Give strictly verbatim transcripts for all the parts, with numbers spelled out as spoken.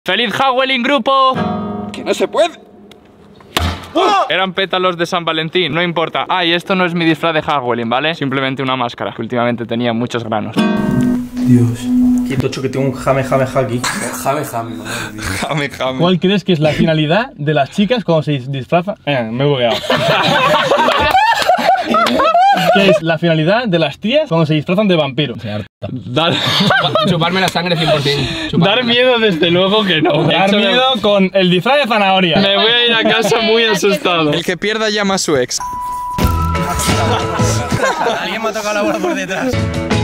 ¡Feliz Halloween, grupo! ¡Que no se puede! Eran pétalos de San Valentín, no importa. Ah, y esto no es mi disfraz de Halloween, ¿vale? Simplemente una máscara, que últimamente tenía muchos granos. Dios. Qué tocho que tengo un jame jame ja aquí. Jame jame, madre mía. Jame jame. ¿Cuál crees que es la finalidad de las chicas cuando se disfrazan? Eh, me he bugueado. ¿Qué es la finalidad de las tías cuando se disfrazan de vampiro? Dar... Chuparme la sangre cien por cien. Dar miedo, desde luego que no. Dar miedo me... con el disfraz de zanahoria. Me voy a ir a casa muy asustado. El que pierda llama a su ex. Alguien me ha tocado la bola por detrás.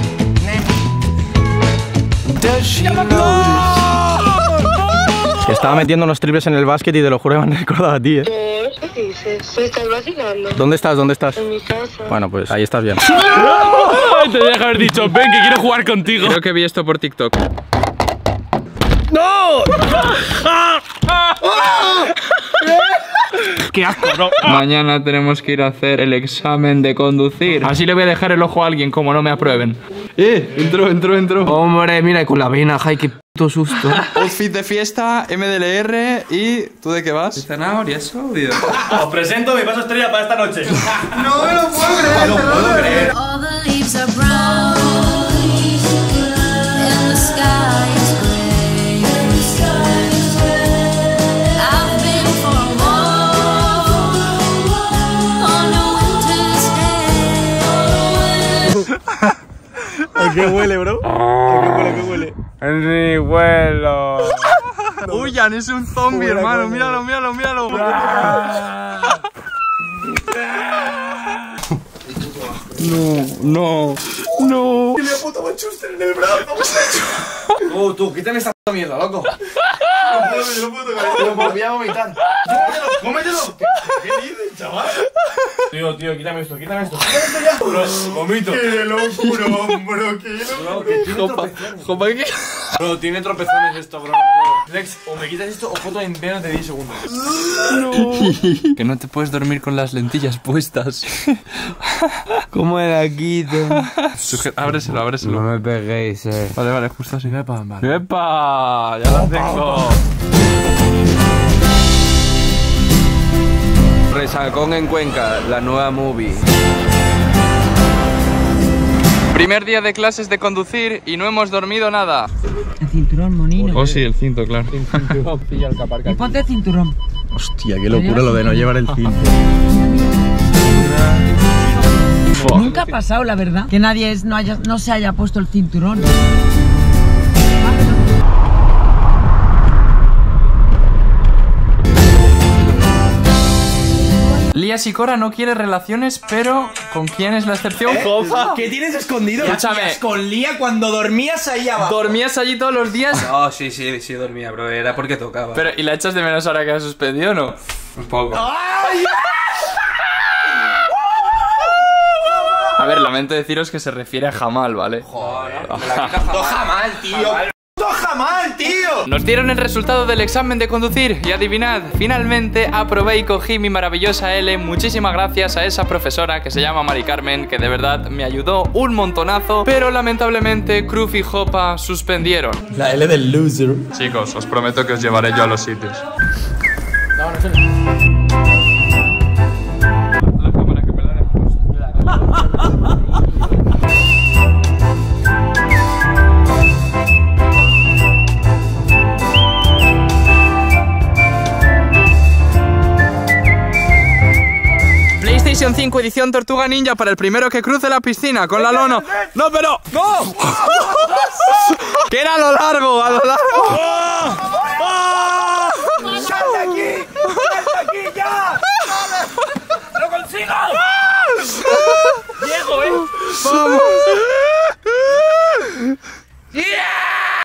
Estaba metiendo unos triples en el básquet y te lo juro que me han recordado a ti, eh. ¿Qué dices? ¿Me estás vacilando? ¿Dónde estás? ¿Dónde estás? En mi casa. Bueno, pues ahí estás bien. Te deja haber dicho, ven que quiero jugar contigo. Creo que vi esto por TikTok. ¡No! ¡Qué asco, bro! Mañana tenemos que ir a hacer el examen de conducir. Así le voy a dejar el ojo a alguien como no me aprueben. Eh, entró, entró, entró. Hombre, mira, y con la vena, jai, qué puto susto. Outfit de fiesta, M D L R y... ¿tú de qué vas? Zanahoria, es obvio. Os presento mi paso estrella para esta noche. No me lo puedo creer. No lo puedo creer. All the leaves are brown and the sky is gray. I've been for a walk on a winter's day. ¿A qué huele, bro? ¿A qué huele, a qué huele? Henry, vuelo. Huyan, es un zombie, hermano. Míralo, míralo, míralo. No, no, no. Tiene la puta Manchester en el brazo. Oh, tú, quítame esta mierda, loco. No puedo, no puedo tocar. Lo voy a vomitar. Cómetelo, cómetelo. ¿Qué, qué dices, chaval? Tío, tío, quítame esto, quítame esto. Quítame esto ya. Bro, vomito. Qué locura, bro, qué locura. Jopa, jopa, ¿qué? Bro, tiene tropezones esto, bro. Lex, o me quitas esto o foto en menos de diez segundos. No. Que no te puedes dormir con las lentillas puestas. ¿Cómo la quito? Sujeta, ábreselo, ábreselo. No me peguéis, eh. Vale, vale, justo así. Epa, vale. ¡Epa! Ya la tengo. Resacón en Cuenca, la nueva movie. Primer día de clases de conducir y no hemos dormido nada. El cinturón, monino. Oh, sí, el cinto, claro. Y ponte el cinturón. Hostia, qué locura lo de no llevar el cinto. Nunca ha pasado, la verdad, que nadie es, no, haya, no se haya puesto el cinturón. Lía Sikora no quiere relaciones, pero ¿con quién es la excepción? ¿Eh? Jofa. ¿Qué tienes escondido? Escúchame. Con Lía cuando dormías ahí abajo. ¿Dormías allí todos los días? No, sí, sí, sí dormía, bro. Era porque tocaba. Pero, ¿y la echas de menos ahora que ha suspendido o no? Un poco. ¡Ay! A ver, lamento deciros que se refiere a Jamal, ¿vale? Joder, ¡No Jamal, tío! ¡No Jamal, tío! Nos dieron el resultado del examen de conducir y adivinad, finalmente aprobé y cogí mi maravillosa L. Muchísimas gracias a esa profesora que se llama Mari Carmen, que de verdad me ayudó un montonazo, pero lamentablemente Cruz y Jopa suspendieron. La L del loser. Chicos, os prometo que os llevaré yo a los sitios. No, no sé. La cámara que me la PlayStation cinco edición Tortuga Ninja para el primero que cruce la piscina con la lona. ¡No, pero! ¡No! ¡Que era a lo largo! ¡A lo largo! ¡Sal de aquí! ¡Sal de aquí ya! ¡Lo consigo!